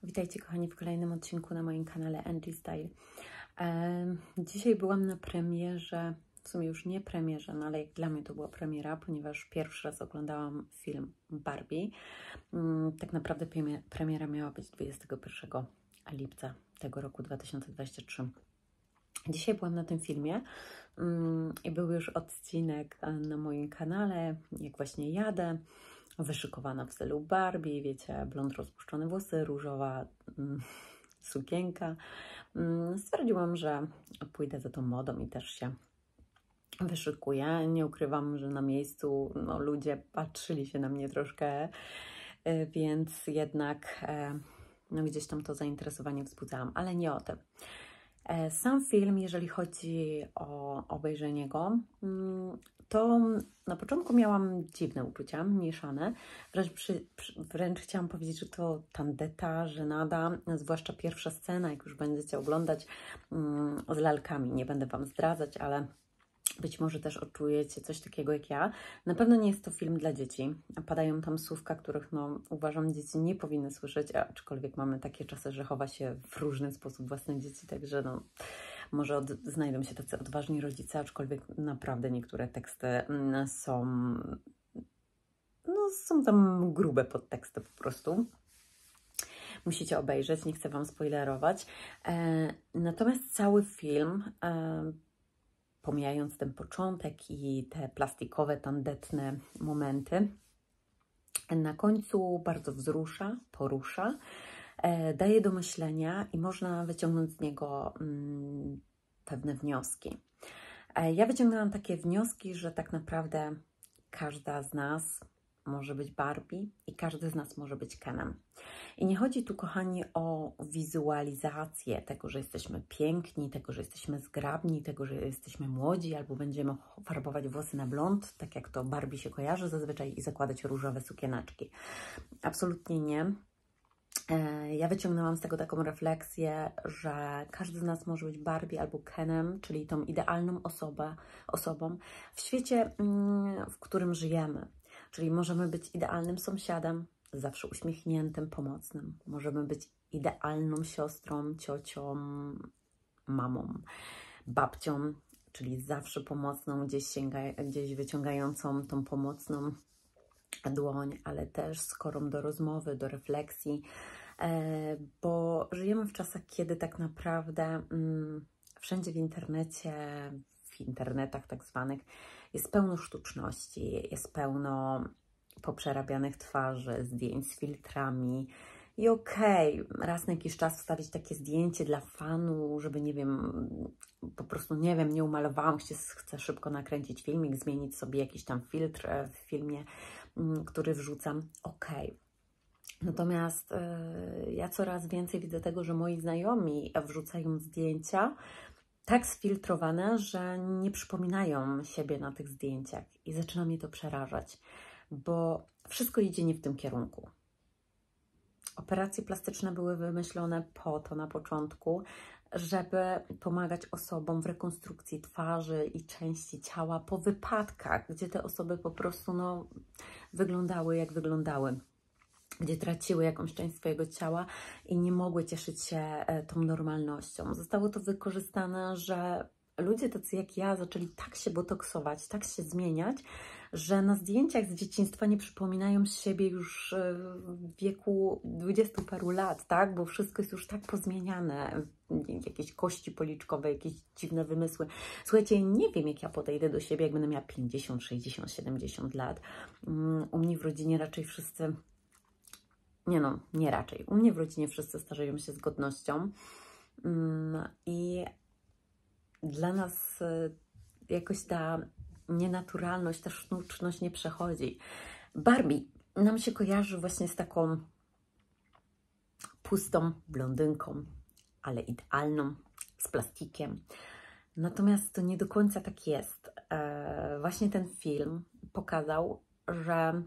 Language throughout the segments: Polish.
Witajcie kochani w kolejnym odcinku na moim kanale Angie Style. Dzisiaj byłam na premierze, w sumie już nie premierze, no ale jak dla mnie to była premiera, ponieważ pierwszy raz oglądałam film Barbie. Tak naprawdę premiera miała być 21 lipca tego roku 2023. Dzisiaj byłam na tym filmie i był już odcinek na moim kanale, jak właśnie jadę, wyszykowana w stylu Barbie, wiecie, blond, rozpuszczone włosy, różowa sukienka. Stwierdziłam, że pójdę za tą modą i też się wyszykuję. Nie ukrywam, że na miejscu ludzie patrzyli się na mnie troszkę, więc jednak gdzieś tam to zainteresowanie wzbudzałam, ale nie o tym. Sam film, jeżeli chodzi o obejrzenie go, to na początku miałam dziwne uczucia, mieszane. Wręcz chciałam powiedzieć, że to tandeta, żenada, zwłaszcza pierwsza scena, jak już będziecie oglądać, z lalkami. Nie będę Wam zdradzać, ale być może też odczujecie coś takiego jak ja. Na pewno nie jest to film dla dzieci. Padają tam słówka, których uważam dzieci nie powinny słyszeć, aczkolwiek mamy takie czasy, że chowa się w różny sposób własne dzieci, także może znajdą się tacy odważni rodzice, aczkolwiek naprawdę niektóre teksty są tam grube podteksty po prostu. Musicie obejrzeć, nie chcę Wam spoilerować. Natomiast cały film, pomijając ten początek i te plastikowe, tandetne momenty, na końcu bardzo wzrusza, porusza, daje do myślenia i można wyciągnąć z niego pewne wnioski. Ja wyciągnęłam takie wnioski, że tak naprawdę każda z nas może być Barbie i każdy z nas może być Kenem. I nie chodzi tu, kochani, o wizualizację tego, że jesteśmy piękni, tego, że jesteśmy zgrabni, tego, że jesteśmy młodzi, albo będziemy farbować włosy na blond, tak jak to Barbie się kojarzy zazwyczaj, i zakładać różowe sukieneczki. Absolutnie nie. Ja wyciągnęłam z tego taką refleksję, że każdy z nas może być Barbie albo Kenem, czyli tą idealną osobą w świecie, w którym żyjemy. Czyli możemy być idealnym sąsiadem, zawsze uśmiechniętym, pomocnym. Możemy być idealną siostrą, ciocią, mamą, babcią, czyli zawsze pomocną, gdzieś wyciągającą tą pomocną dłoń, ale też skorą do rozmowy, do refleksji, bo żyjemy w czasach, kiedy tak naprawdę wszędzie w internecie, w internetach tak zwanych, jest pełno sztuczności, jest pełno poprzerabianych twarzy, zdjęć z filtrami. I okej, raz na jakiś czas wstawić takie zdjęcie dla fanu, żeby, nie wiem, po prostu, nie wiem, nie umalowałam, chcę szybko nakręcić filmik, zmienić sobie jakiś tam filtr w filmie, który wrzucam. Okej. Natomiast ja coraz więcej widzę tego, że moi znajomi wrzucają zdjęcia tak sfiltrowane, że nie przypominają siebie na tych zdjęciach. I zaczyna mnie to przerażać, bo wszystko idzie nie w tym kierunku. Operacje plastyczne były wymyślone po to na początku, żeby pomagać osobom w rekonstrukcji twarzy i części ciała po wypadkach, gdzie te osoby po prostu wyglądały jak wyglądały, gdzie traciły jakąś część swojego ciała i nie mogły cieszyć się tą normalnością. Zostało to wykorzystane, że ludzie tacy jak ja zaczęli tak się botoksować, tak się zmieniać, że na zdjęciach z dzieciństwa nie przypominają siebie już w wieku 20 paru lat, tak? Bo wszystko jest już tak pozmieniane. Jakieś kości policzkowe, jakieś dziwne wymysły. Słuchajcie, nie wiem, jak ja podejdę do siebie, jak będę miała 50, 60, 70 lat. U mnie w rodzinie raczej wszyscy... nie raczej. U mnie w rodzinie wszyscy starzeją się z godnością. I dla nas jakoś ta nienaturalność, ta sztuczność nie przechodzi. Barbie nam się kojarzy właśnie z taką pustą blondynką, ale idealną, z plastikiem. Natomiast to nie do końca tak jest. Właśnie ten film pokazał, że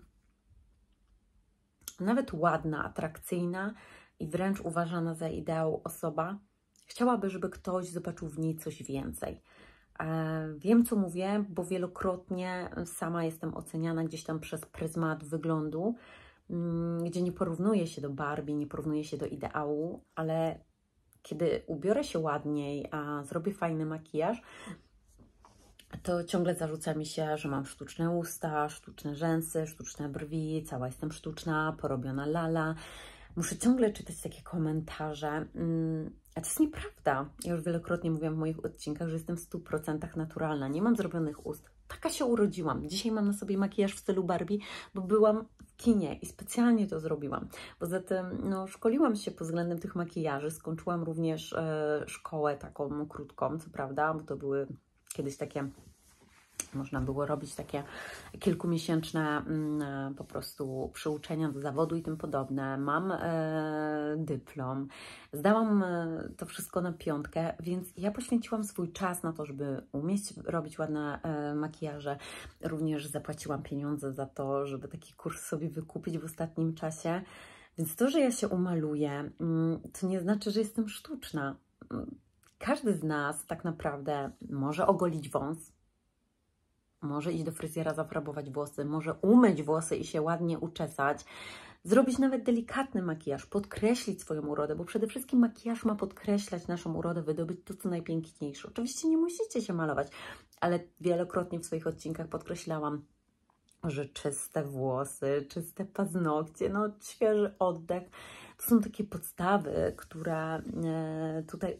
nawet ładna, atrakcyjna i wręcz uważana za ideał osoba chciałaby, żeby ktoś zobaczył w niej coś więcej. Wiem, co mówię, bo wielokrotnie sama jestem oceniana gdzieś tam przez pryzmat wyglądu, gdzie nie porównuję się do Barbie, nie porównuję się do ideału, ale kiedy ubiorę się ładniej, a zrobię fajny makijaż, to ciągle zarzuca mi się, że mam sztuczne usta, sztuczne rzęsy, sztuczne brwi, cała jestem sztuczna, porobiona lala. Muszę ciągle czytać takie komentarze, a to jest nieprawda. Ja już wielokrotnie mówiłam w moich odcinkach, że jestem w 100% naturalna, nie mam zrobionych ust. Taka się urodziłam. Dzisiaj mam na sobie makijaż w stylu Barbie, bo byłam w kinie i specjalnie to zrobiłam. Poza tym no, szkoliłam się pod względem tych makijaży, skończyłam również szkołę taką krótką, co prawda, bo to były kiedyś takie... Można było robić takie kilkumiesięczne po prostu przyuczenia do zawodu i tym podobne. Mam dyplom, zdałam to wszystko na 5, więc ja poświęciłam swój czas na to, żeby umieć robić ładne makijaże. Również zapłaciłam pieniądze za to, żeby taki kurs sobie wykupić w ostatnim czasie. Więc to, że ja się umaluję, to nie znaczy, że jestem sztuczna. Każdy z nas tak naprawdę może ogolić wąs, może iść do fryzjera, zafarbować włosy, może umyć włosy i się ładnie uczesać, zrobić nawet delikatny makijaż, podkreślić swoją urodę, bo przede wszystkim makijaż ma podkreślać naszą urodę, wydobyć to, co najpiękniejsze. Oczywiście nie musicie się malować, ale wielokrotnie w swoich odcinkach podkreślałam, że czyste włosy, czyste paznokcie, no świeży oddech, to są takie podstawy, które tutaj...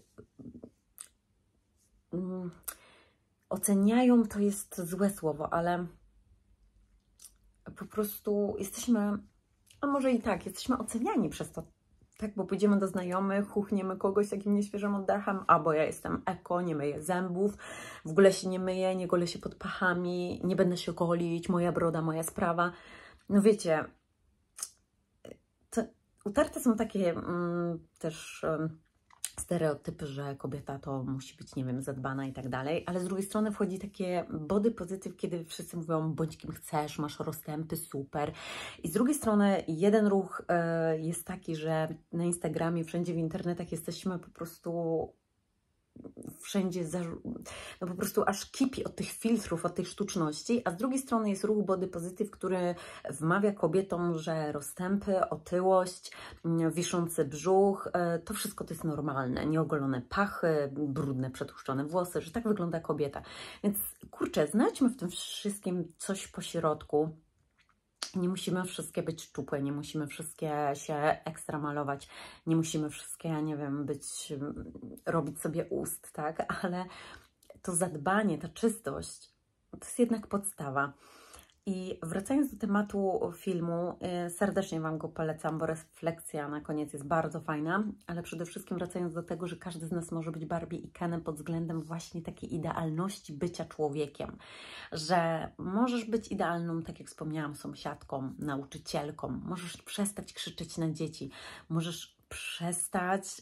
oceniają to jest złe słowo, ale po prostu jesteśmy, a może i tak, jesteśmy oceniani przez to, tak, bo pójdziemy do znajomych, chuchniemy kogoś takim nieświeżym oddechem, albo ja jestem eko, nie myję zębów, w ogóle się nie myję, nie golę się pod pachami, nie będę się golić, moja broda, moja sprawa. No wiecie, to utarte są takie też... stereotypy, że kobieta to musi być, nie wiem, zadbana i tak dalej, ale z drugiej strony wchodzi takie body positive, kiedy wszyscy mówią, bądź kim chcesz, masz rozstępy, super. I z drugiej strony jeden ruch jest taki, że na Instagramie, wszędzie w internetach jesteśmy po prostu wszędzie, no po prostu aż kipi od tych filtrów, od tej sztuczności, a z drugiej strony jest ruch body positive, który wmawia kobietom, że rozstępy, otyłość, wiszący brzuch, to wszystko to jest normalne, nieogolone pachy, brudne, przetłuszczone włosy, że tak wygląda kobieta. Więc kurczę, znajdźmy w tym wszystkim coś po środku. Nie musimy wszystkie być szczupłe, nie musimy wszystkie się ekstra malować, nie musimy wszystkie, nie wiem, robić sobie ust, tak? Ale to zadbanie, ta czystość, to jest jednak podstawa. I wracając do tematu filmu, serdecznie Wam go polecam, bo refleksja na koniec jest bardzo fajna, ale przede wszystkim wracając do tego, że każdy z nas może być Barbie i Kenem pod względem właśnie takiej idealności bycia człowiekiem, że możesz być idealną, tak jak wspomniałam, sąsiadką, nauczycielką, możesz przestać krzyczeć na dzieci, możesz przestać,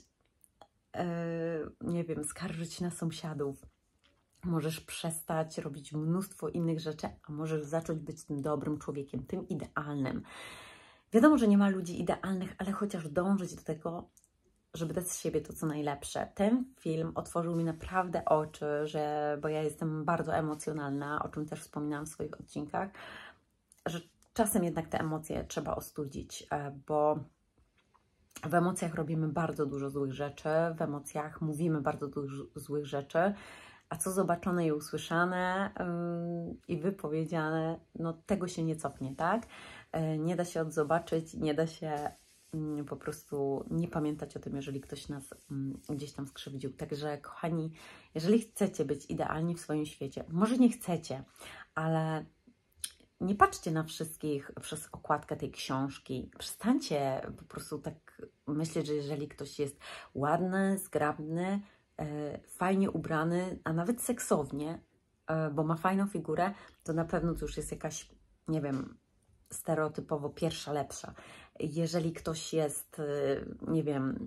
nie wiem, skarżyć się na sąsiadów, możesz przestać robić mnóstwo innych rzeczy, a możesz zacząć być tym dobrym człowiekiem, tym idealnym. Wiadomo, że nie ma ludzi idealnych, ale chociaż dążyć do tego, żeby dać z siebie to, co najlepsze. Ten film otworzył mi naprawdę oczy, bo ja jestem bardzo emocjonalna, o czym też wspominałam w swoich odcinkach, że czasem jednak te emocje trzeba ostudzić, bo w emocjach robimy bardzo dużo złych rzeczy, w emocjach mówimy bardzo dużo złych rzeczy, a co zobaczone i usłyszane i wypowiedziane, no tego się nie cofnie, tak? Nie da się odzobaczyć, nie da się po prostu nie pamiętać o tym, jeżeli ktoś nas gdzieś tam skrzywdził. Także kochani, jeżeli chcecie być idealni w swoim świecie, może nie chcecie, ale nie patrzcie na wszystkich przez okładkę tej książki. Przestańcie po prostu tak myśleć, że jeżeli ktoś jest ładny, zgrabny, fajnie ubrany, a nawet seksownie, bo ma fajną figurę, to na pewno to już jest jakaś, nie wiem, stereotypowo pierwsza, lepsza. Jeżeli ktoś jest, nie wiem,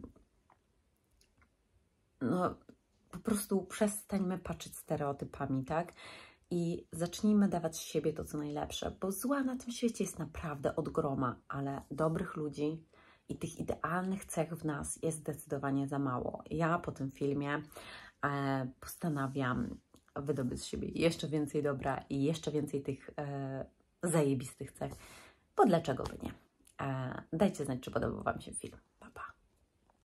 no po prostu przestańmy patrzeć stereotypami, tak? I zacznijmy dawać z siebie to, co najlepsze, bo zła na tym świecie jest naprawdę od groma, ale dobrych ludzi i tych idealnych cech w nas jest zdecydowanie za mało. Ja po tym filmie postanawiam wydobyć z siebie jeszcze więcej dobra i jeszcze więcej tych zajebistych cech, bo dlaczego by nie? Dajcie znać, czy podobał Wam się film.